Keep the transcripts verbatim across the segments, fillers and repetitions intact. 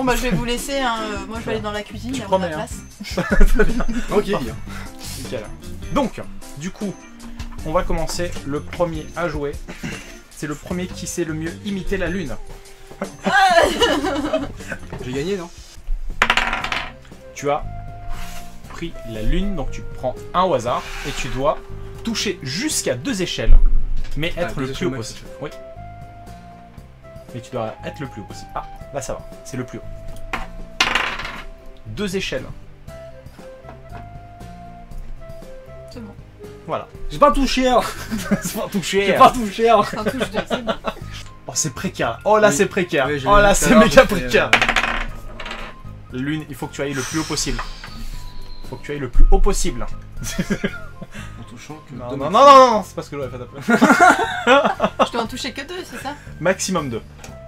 Bon bah je vais vous laisser, hein. Moi je vais aller dans la cuisine, tu il y a promets, la hein. place. Très bien. Ok. Nickel. Donc, du coup, on va commencer. Le premier à jouer, c'est le premier qui sait le mieux imiter la lune. J'ai gagné, non? Tu as pris la lune, donc tu prends un au hasard et tu dois toucher jusqu'à deux échelles, mais être Ah, le deux plus haut échelles max. possible. Oui. Mais tu dois être le plus haut possible. Ah, là ça va, c'est le plus haut. Deux échelles. C'est bon. Voilà. J'ai pas touché, hein. C'est pas touché. J'ai pas touché, hein. Ça touche deux, c'est bon. Oh, c'est précaire. Oh là, Oui. c'est précaire. Oui, je oh l'ai là, vu tout à c'est l'heure, méga j'ai fait, précaire. euh, Lune, il faut que tu ailles le plus haut possible. Il faut que tu ailles le plus haut possible. En touchant que Non, deux non, max. non, non, non, c'est pas ce que j'aurais fait après. Je dois en toucher que deux, c'est ça? Maximum deux.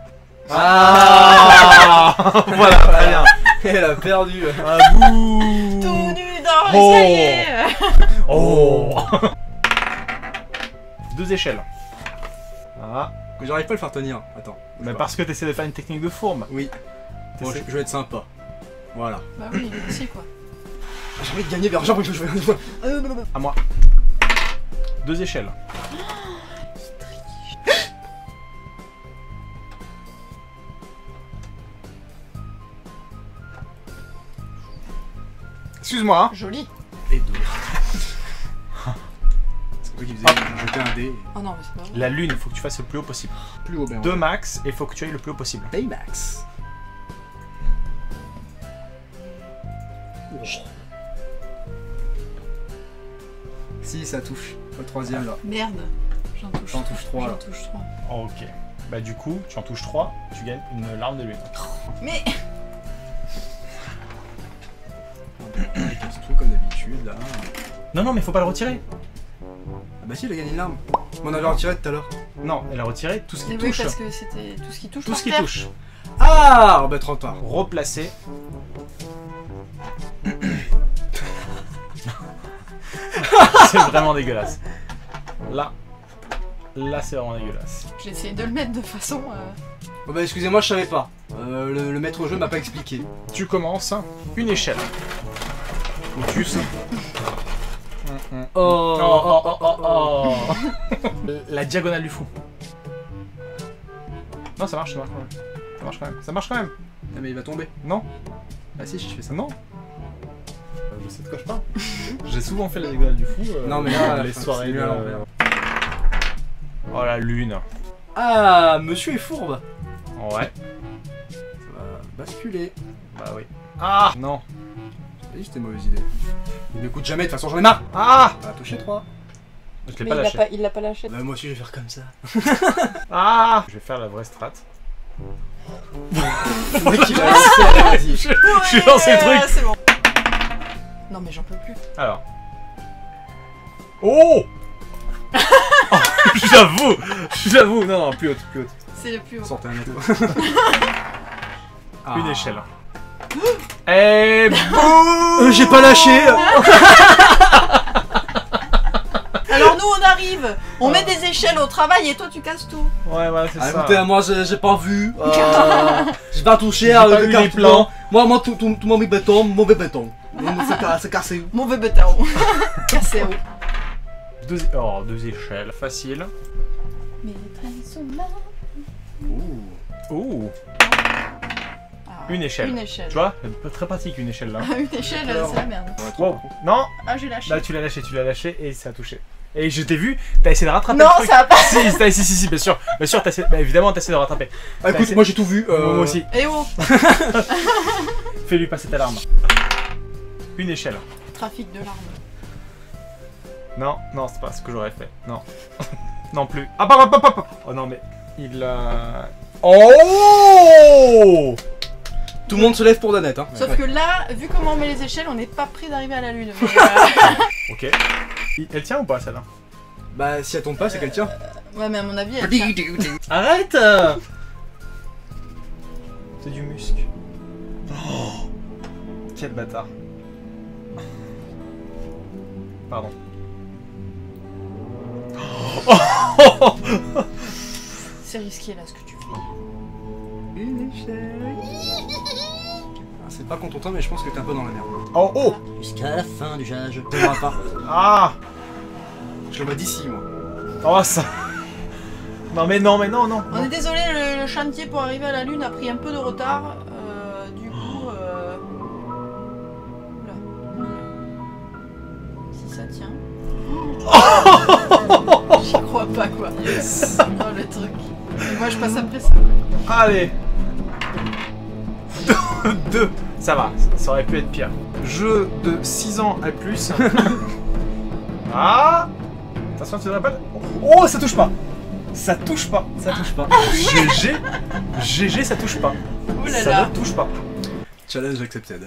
Ah. Voilà, très bien. Elle a perdu. Ah, bouh. Tout nu dans Oh. l'escalier. Oh. Deux échelles. Ah, Mais j'arrive pas à le faire tenir. Attends. mais parce que tu essaies de faire une technique de fourme. Oui. Bon, je, T'essaies- je vais être sympa. Voilà. Bah oui, il est aussi quoi. J'ai envie de gagner vers genre, je vais. À moi. Deux échelles. Excuse-moi, hein. Joli. Et deux. C'est toi qui faisais. J'ai jeté un dé. Oh non, mais c'est pas vrai. La lune, il faut que tu fasses le plus haut possible. Plus haut, bien. Deux max, et il faut que tu ailles le plus haut possible. Baymax. Si, ça touche. Le troisième là. Merde. J'en touche. J'en touche trois, J'en là. touche trois. Ok. Bah du coup, tu en touches trois, tu gagnes une larme de lune. Mais Il casse tout comme d'habitude là. Non, non, mais faut pas le retirer. Ah bah si, il a gagné une larme. On avait retiré tout à l'heure. Non, elle a retiré tout ce qui mais oui, touche. parce que c'était tout ce qui touche. Tout par ce qui terre. touche. Ah, on va être en retard. Replacer. C'est vraiment dégueulasse. Là. Là, c'est vraiment dégueulasse. J'ai essayé de le mettre de façon. euh, Oh bah excusez-moi, je savais pas. Euh, le, le maître jeu m'a pas expliqué. Tu commences une échelle. Motus. Oh, Oh, oh, oh, oh, oh. La diagonale du fou. Non, ça marche, ça marche quand même. Ça marche quand même. Ça marche quand même. Ah mais il va tomber. Non. Ah si, je fais ça. Non. Euh, Je sais de quoi je parle. J'ai souvent fait la diagonale du fou. euh, Non, mais là, les enfin, soirées c'est mieux de- à l'envers. Oh la lune. Ah, monsieur est fourbe. Ouais. Ça va basculer. Bah oui. Ah non. J'ai dit c'était une mauvaise idée. Il m'écoute jamais, de toute façon j'en ai marre. Ah On va toucher trois. Je l'ai Mais pas il l'a lâché. pas, il l'a pas lâché. Bah moi aussi je vais faire comme ça. Ah. Je vais faire la vraie strat. Le mec il a laissé, vas-y. Je, je suis dans ces trucs. C'est bon. Non mais j'en peux plus. Alors. Oh. Oh, j'avoue. J'avoue. Non, non, plus haute, plus haute. C'est le plus haut. Sortez un autre. Ah. Une échelle. Et boum. Euh, j'ai pas lâché. Alors nous on arrive, on met des échelles au travail et toi tu casses tout. Ouais, ouais, c'est Ah, ça. écoutez, moi j'ai j'ai pas vu. Euh, j'ai pas touché J'ai à pas le vu carton. les plans. Moi, moi, tout, tout, tout mon béton, mauvais béton. C'est ca- c'est cassé. Mon bébé tao. Cassé haut. Deux, oh, deux échelles, facile. Mais les trains sont là. Ouh. Ouh, Ah, une échelle. Une échelle. Tu vois, très pratique une échelle là. Une échelle, euh, c'est la merde. Wow. Non, Ah j'ai lâché. là tu l'as lâché, tu l'as lâché et ça a touché. Et je t'ai vu, t'as essayé de rattraper Non le truc. ça va pas. Si, t'as- si, si, si, bien sûr, bien sûr, t'as essayé, bah, évidemment t'as essayé de rattraper. Ah, écoute, essayé- moi j'ai tout vu. euh, Moi aussi, Eh oh. fais-lui passer ta larme. Une échelle. Trafic de larmes. Non, non, c'est pas ce que j'aurais fait. Non. Non plus. Ah, bah, bah, bah, bah. Oh non, mais il a. Oh. Tout le monde se lève pour Danette. Hein. Sauf que là, vu comment on met les échelles, on n'est pas près d'arriver à la lune. Mais, euh, Ok. Il- Elle tient ou pas celle-là? Bah, si elle tombe pas, c'est qu'elle tient. Ouais, mais à mon avis, elle tient. Arrête. C'est du musc. Oh. Quel bâtard. Pardon. C'est risqué là ce que tu fais. Une échelle. C'est pas content, mais je pense que t'es un peu dans la merde. Oh, oh. Jusqu'à la fin du jage. T'aimeras pas. Ah. Je le vois d'ici, moi. Oh, ça... Non, mais non, mais non, non. On est désolé, le, le chantier pour arriver à la Lune a pris un peu de retard. Euh, du coup... Euh... Oula. Si ça tient... J'y crois pas, quoi. Yes. Oh, le truc. Et moi, je passe après ça. Allez. Deux. Ça va, ça aurait pu être pire. Jeu de six ans à plus. Ah. Attention, tu devrais pas... Oh, ça touche pas. Ça touche pas. Ça touche pas. G G. G G, ça touche pas. Ouh là Ça là. ne touche pas. Challenge accepted.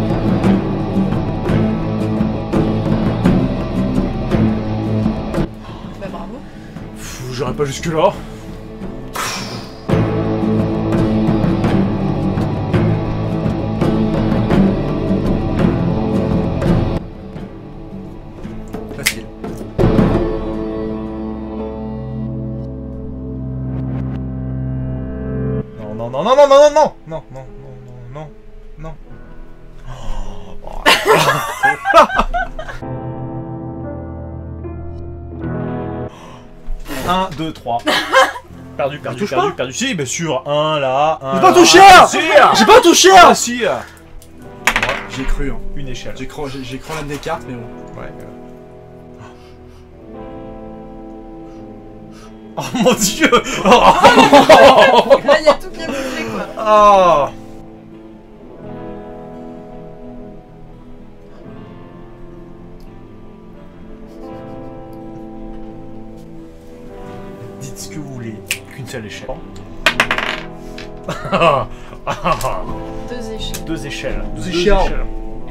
Bah bravo. Pff, J'irai pas jusque là. Facile. Non, non, non, non, non, non, non, non, non, non, non, non, non. un, deux, trois. Perdu, perdu, touche perdu, pas perdu. Si, bien sûr. Un là, un J'ai pas là. touché Ah, hein. si. J'ai pas touché Ah, hein. si. J'ai cru, hein. Une échelle. J'ai cru, j'ai, j'ai cru l'âme des cartes, mais bon. Ouais. Oh mon dieu. Là, il y a tout qui a bougé, quoi. Oh. Dites ce que vous voulez, qu'une seule échelle. Deux échelles. Deux échelles. Deux échelles.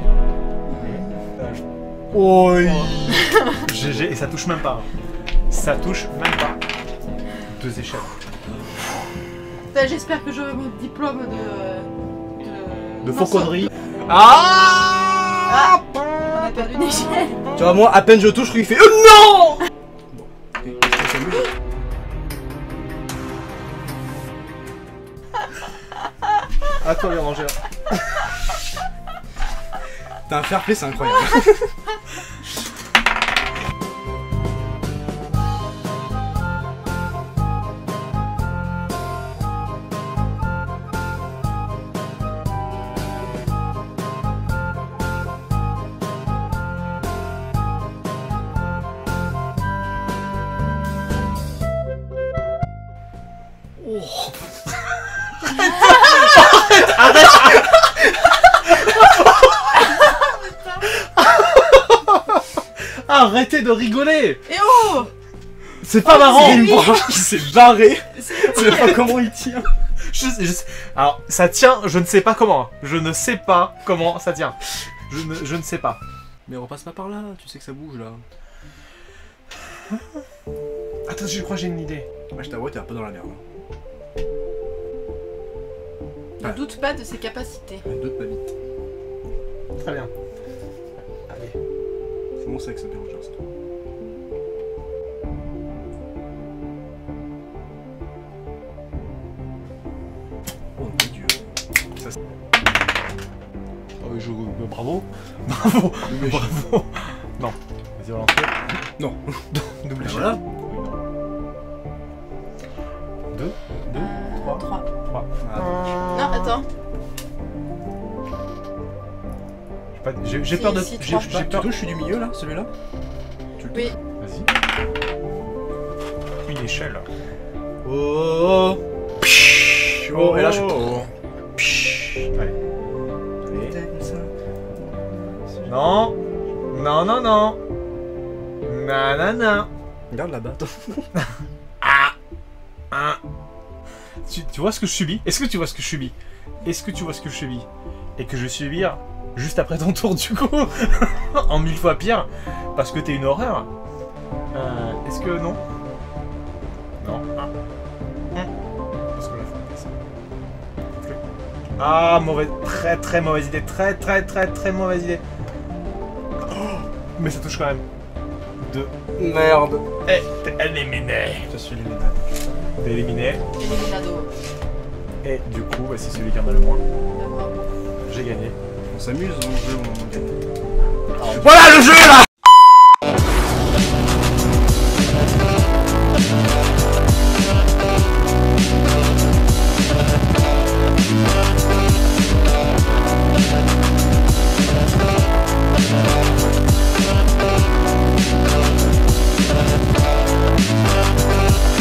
Oh. G G, et ça touche même pas. Ça touche même pas. Deux échelles. Putain, j'espère que j'aurai mon diplôme de... De, De fauconnerie. Ah, Ah, on a perdu une échelle. Tu vois, moi, à peine je touche, je crois qu'il fait oh non. Bon, ok, on s'amuse. À toi, Bérangère. T'as un fair play, c'est incroyable. Arrêtez de rigoler. Et oh. C'est pas marrant. C'est une branche qui s'est barrée. Je sais pas comment il tient. Je sais- je sais- Alors, ça tient, je ne sais pas comment. Je ne sais pas comment ça tient. Je ne, je ne sais pas. Mais on repasse pas par là, tu sais que ça bouge là. Attends, je crois que j'ai une idée. Ouais, je t'avoue, t'es un peu dans la merde. Ne doute pas de ses capacités. Un doute pas vite. Très bien. Allez. C'est mon sexe, ça dérange, c'est toi. Oh mon dieu. Ça, c'est... Oh, je... Bravo. Bravo. Le méchant. Bravo. Non. Vas-y, relance. Non. Double Ah, échelle. voilà. Oui, non. Deux. Deux. Trois. Trois. Trois. Ah, Non, attends. J'ai pas- J'ai j'ai Si, peur de... si, J'ai trois. j'ai Bah, tu peur... touches, je suis du milieu là, celui-là. Tu le Oui. Vas-y. Une échelle. Oh. Oh, et là je. Allez. Allez. Non. Non, non, non. Nanana. Regarde là-bas. Un. Tu, tu vois ce que je subis? Est-ce que tu vois ce que je subis? Est-ce que tu vois ce que je subis? Et que je vais subir juste après ton tour du coup en mille fois pire parce que t'es une horreur. Euh, Est-ce que non? Non. Ah. Hum. Parce que la fin, c'est ça. Ok. Ah, mauvaise, très très mauvaise idée, très très très très mauvaise idée. Oh, mais ça touche quand même. Deux. Merde. Eh, t'es éliminé. Je suis éliminé. T'es éliminé. Eliminado. Et du coup, bah, c'est celui qui en a le moins. Bah, bravo. G j'ai gagné. On s'amuse, on joue, on gagne. Voilà le jeu là.